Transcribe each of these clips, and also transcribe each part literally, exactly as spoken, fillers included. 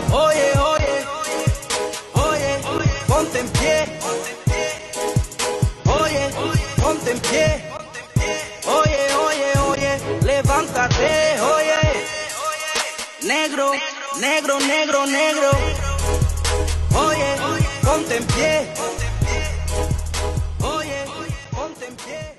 Oye, oye, oye, ponte en pie. Oye, ponte en pie. Oye, oye, oye, levántate, oye. Negro, negro, negro, negro. Oye, ponte en pie. Oye, ponte en pie.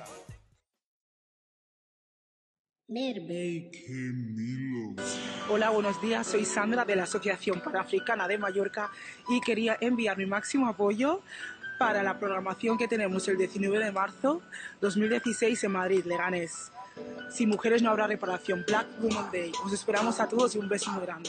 Hola, buenos días. Soy Sandra de la Asociación Panafricana de Mallorca y quería enviar mi máximo apoyo para la programación que tenemos el diecinueve de marzo dos mil dieciséis en Madrid, Leganés. Sin mujeres no habrá reparación. Black Women's Day. Os esperamos a todos y un beso muy grande.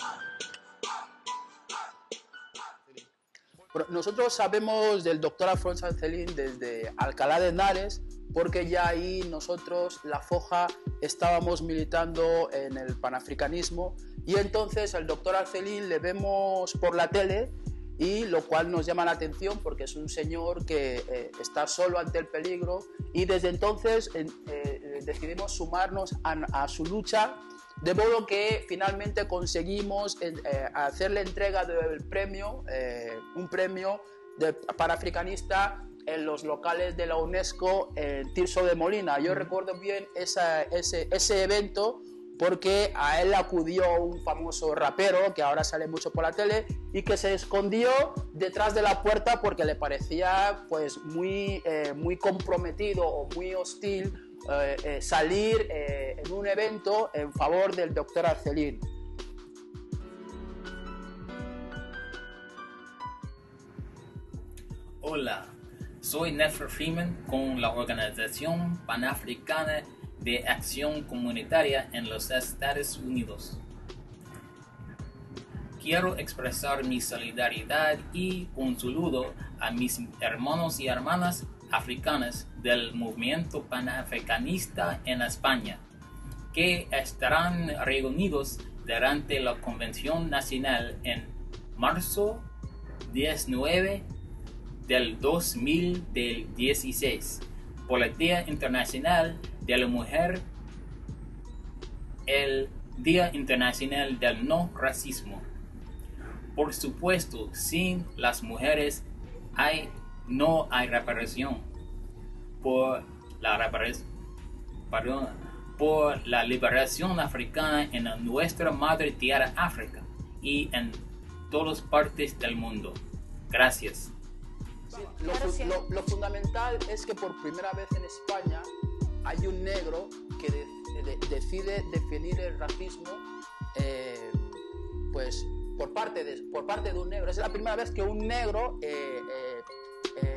Nosotros sabemos del doctor Alfonso Arcelin desde Alcalá de Henares, porque ya ahí nosotros, la Foja, estábamos militando en el panafricanismo, y entonces al doctor Arcelin le vemos por la tele, y lo cual nos llama la atención porque es un señor que eh, está solo ante el peligro, y desde entonces eh, eh, decidimos sumarnos a, a su lucha, de modo que finalmente conseguimos eh, hacerle entrega del premio, eh, un premio de panafricanista en los locales de la UNESCO en Tirso de Molina. Yo recuerdo bien esa, ese, ese evento porque a él acudió un famoso rapero que ahora sale mucho por la tele y que se escondió detrás de la puerta porque le parecía pues muy, eh, muy comprometido o muy hostil eh, eh, salir eh, en un evento en favor del doctor Arcelin. Hola, soy Nefer Freeman con la Organización Panafricana de Acción Comunitaria en los Estados Unidos. Quiero expresar mi solidaridad y un saludo a mis hermanos y hermanas africanas del movimiento panafricanista en España, que estarán reunidos durante la Convención Nacional en marzo diecinueve del dos mil dieciséis, por el Día Internacional de la Mujer, el Día Internacional del No Racismo. Por supuesto, sin las mujeres hay, no hay reparación. Por la reparación, perdón, por la liberación africana en nuestra madre tierra África y en todas partes del mundo. Gracias. Sí, lo, lo, lo fundamental es que por primera vez en España hay un negro que de, de, decide definir el racismo eh, pues por parte, de, por parte de un negro. Es la primera vez que un negro eh, eh, eh,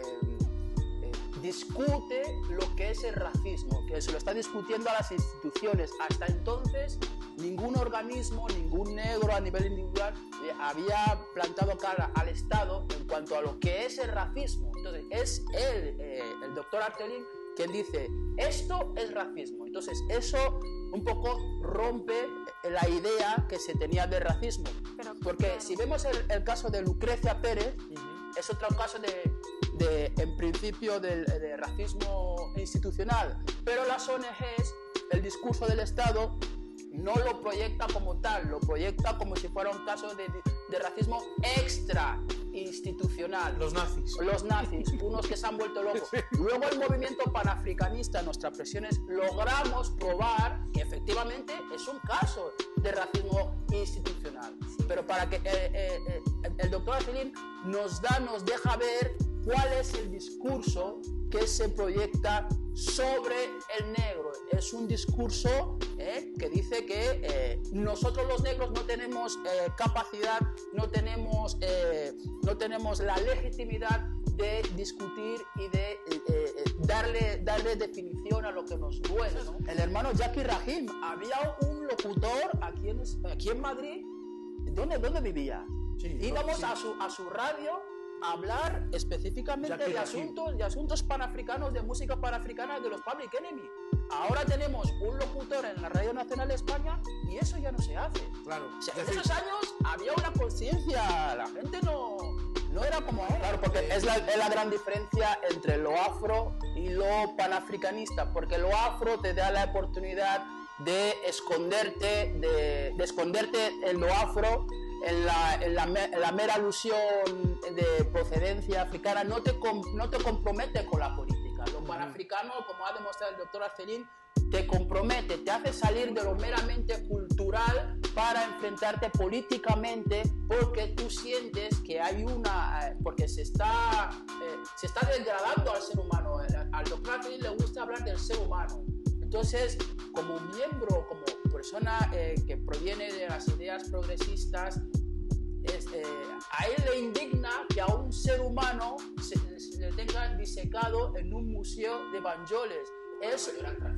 eh, discute lo que es el racismo, que se lo está discutiendo a las instituciones. Hasta entonces ningún organismo, ningún negro a nivel individual eh, había plantado cara al Estado en cuanto a lo que es el racismo. Entonces es él, eh, el doctor Arcelin, quien dice, esto es racismo. Entonces eso un poco rompe la idea que se tenía de racismo. Pero, porque claro, si vemos el, el caso de Lucrecia Pérez, uh-huh, es otro caso de, de en principio de, de racismo institucional, pero las O N Ges, el discurso del Estado no lo proyecta como tal, lo proyecta como si fuera un caso de, de racismo extra institucional. Los nazis. Los nazis, unos que se han vuelto locos. Luego el movimiento panafricanista, nuestras presiones, logramos probar que efectivamente es un caso de racismo institucional. Pero para que eh, eh, eh, el doctor Arcelin nos da, nos deja ver cuál es el discurso que se proyecta sobre el negro. Es un discurso eh, que dice que eh, nosotros los negros no tenemos eh, capacidad, no tenemos, eh, no tenemos la legitimidad de discutir y de eh, eh, darle, darle definición a lo que nos duele, ¿no? El hermano Jackie Rahim, había un locutor aquí en, aquí en Madrid. ¿Dónde, dónde vivía? Sí, íbamos sí. a, su, a su radio hablar específicamente de asuntos, de asuntos panafricanos, de música panafricana, de los Public Enemy. Ahora tenemos un locutor en la Radio Nacional de España y eso ya no se hace. Claro. O sea, en esos años había una conciencia, la gente no, no era como ahora. Claro, porque es la, es la gran diferencia entre lo afro y lo panafricanista, porque lo afro te da la oportunidad de esconderte, de, de esconderte en lo afro en la, en la, en la mera alusión de procedencia africana no te, com, no te compromete con la política. Lo panafricano, como ha demostrado el doctor Arcelin, te compromete, te hace salir de lo meramente cultural para enfrentarte políticamente, porque tú sientes que hay una, porque se está, eh, se está degradando al ser humano. Al doctor Arcelin le gusta hablar del ser humano. Entonces, como miembro, como persona eh, que proviene de las ideas progresistas, es, eh, a él le indigna que a un ser humano se, se le tenga disecado en un museo de Banyoles. Es,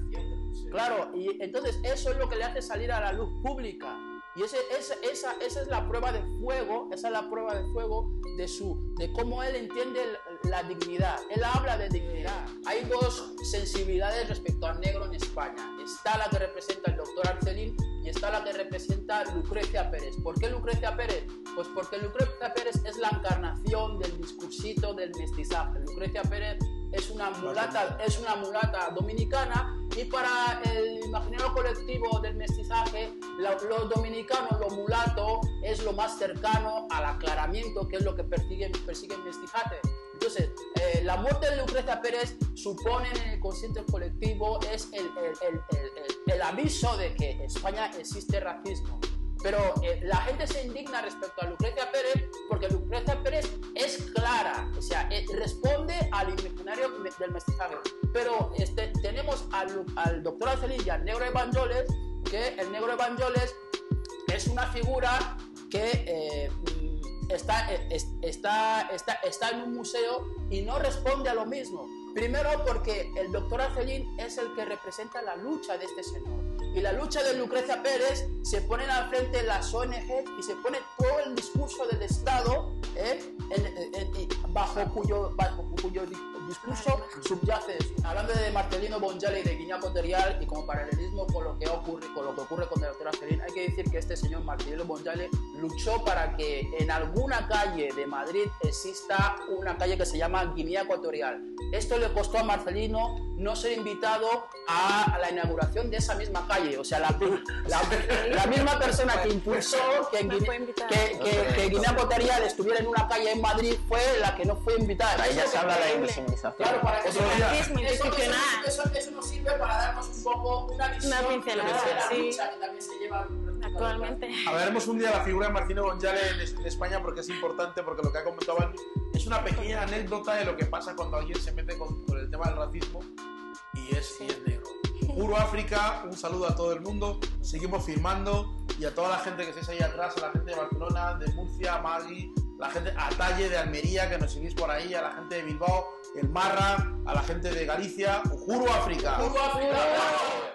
claro, y entonces eso es lo que le hace salir a la luz pública. Y ese, esa, esa, esa es la prueba de fuego, esa es la prueba de fuego de, su, de cómo él entiende la dignidad. Él habla de dignidad. Hay dos sensibilidades respecto al negro en España. Está la que representa el doctor Arcelin y está la que representa Lucrecia Pérez. ¿Por qué Lucrecia Pérez? Pues porque Lucrecia Pérez es la encarnación del discursito del mestizaje. Lucrecia Pérez es una mulata, es una mulata dominicana, y para el imaginario colectivo del mestizaje, los lo dominicanos, lo mulato, es lo más cercano al aclaramiento, que es lo que persigue, persigue el mestizaje. Entonces, eh, la muerte de Lucrecia Pérez supone en el consciente colectivo es el, el, el, el, el, el aviso de que en España existe racismo. Pero eh, la gente se indigna respecto a Lucrecia Pérez porque Lucrecia Pérez es clara, o sea, eh, responde al imaginario del mestizaje. Pero este, tenemos al, al doctor Arcelin y al negro de Banyoles, que el negro de Banyoles es una figura que eh, está, eh, está, está, está en un museo y no responde a lo mismo. Primero porque el doctor Arcelin es el que representa la lucha de este señor. Y la lucha de Lucrecia Pérez se ponen al frente las O N G y se pone todo el discurso del Estado ¿eh? en, en, en, bajo, cuyo, bajo cuyo discurso subyace eso. Hablando de Marcelino Bonjale y de Guiñac Oterial, y como paralelismo con lo que ocurre con, lo que ocurre con el doctor Arcelin, hay que decir que este señor Marcelino Bonjale luchó para que en alguna calle de Madrid exista una calle que se llama Guinea Ecuatorial. Esto le costó a Marcelino no ser invitado a, a la inauguración de esa misma calle. O sea, la, la, la misma persona que impulsó que, en Guinea, que, que, que Guinea Ecuatorial estuviera en una calle en Madrid fue la que no fue invitada. Ahí ya se habla de invisibilización. Claro, para eso, eso, eso, eso, eso nos sirve para darnos un poco una visión una pincelada, de la sí. lucha que también se lleva actualmente. Hablaremos un día de la figura de Marcelino Bonjale en, en España, porque es importante, porque lo que ha comentado Balbi es una pequeña anécdota de lo que pasa cuando alguien se mete con, con el tema del racismo y es, y es negro. Puro África, un saludo a todo el mundo, seguimos firmando, y a toda la gente que estáis ahí atrás, a la gente de Barcelona, de Murcia, Magui, la gente a Talle de Almería, que nos seguís por ahí, a la gente de Bilbao, el Marra, a la gente de Galicia. Puro África. Puro África.